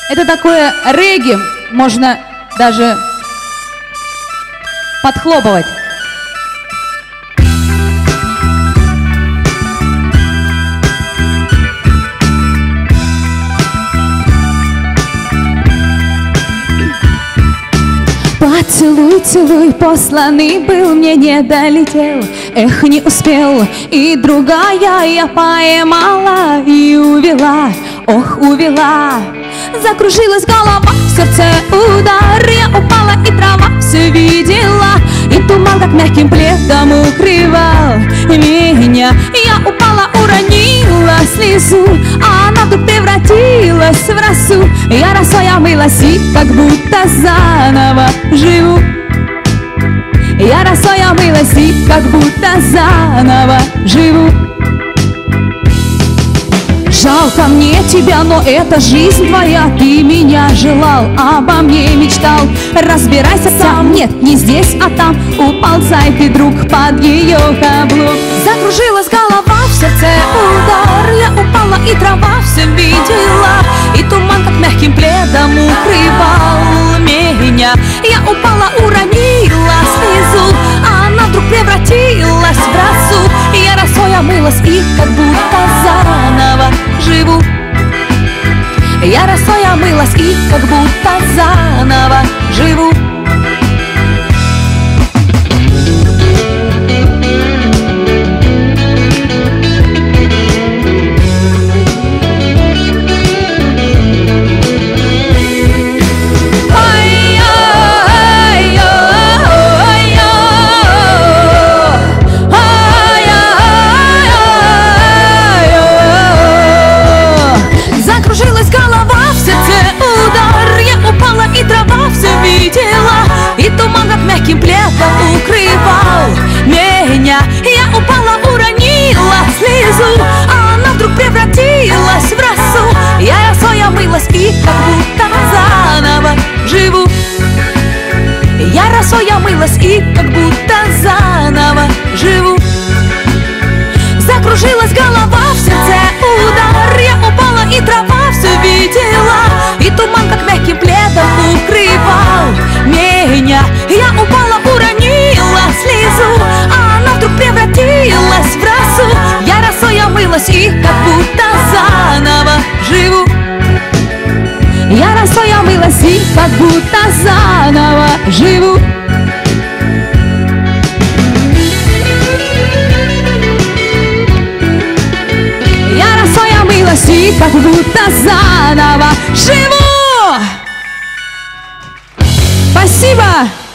Это такое регги, можно даже подхлопывать. Поцелуй, целуй, посланный был, мне не долетел. Эх, не успел, и другая я поймала и увела, ох, увела. Закружилась голова, в сердце удар, я упала, и трава все видела, и туман как мягким пледом укрывал меня. Я упала, уронила слезу, а она вдруг превратилась в росу. Я росой омылась и как будто заново живу. Я росой омылась и как будто заново живу. Жалко мне тебя, но это жизнь твоя. Ты меня желал, обо мне мечтал. Разбирайся сам, нет, не здесь, а там. Уползай ты, друг, под ее каблук. Закружилась голова, в сердце удар. Я упала, и трава все видела, и туман как мягким пледом укрывал меня. Я упала, уронила слезу, а она вдруг превратилась в росу. Я росой омылась и как будто заново живу. Я росой омылась и как будто заново живу. И туман как мягким пледом укрывал меня. Я упала, уронила слезу, а она вдруг превратилась в росу. Я росой омылась и как будто заново живу. Я росой омылась и как будто заново живу. Закружилась голова, в сердце удар. Я упала, и трава все видела, и туман как мягким пледом укрывал меня. Я упала, уронила слезу, а она вдруг превратилась в росу. Я росой омылась и как будто заново живу. Я росой омылась и как будто заново живу. Я росой омылась и как будто заново живу. Спасибо!